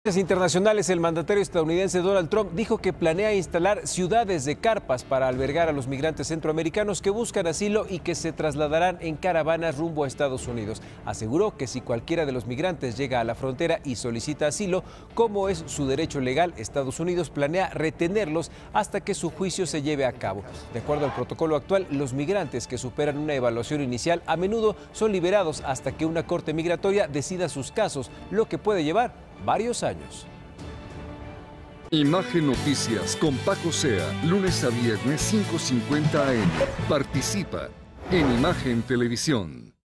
Internacionales, el mandatario estadounidense Donald Trump dijo que planea instalar ciudades de carpas para albergar a los migrantes centroamericanos que buscan asilo y que se trasladarán en caravanas rumbo a Estados Unidos. Aseguró que si cualquiera de los migrantes llega a la frontera y solicita asilo, como es su derecho legal, Estados Unidos planea retenerlos hasta que su juicio se lleve a cabo. De acuerdo al protocolo actual, los migrantes que superan una evaluación inicial a menudo son liberados hasta que una corte migratoria decida sus casos, lo que puede llevar varios años. Imagen Noticias con Paco Sea, lunes a viernes 5:50 AM. Participa en Imagen Televisión.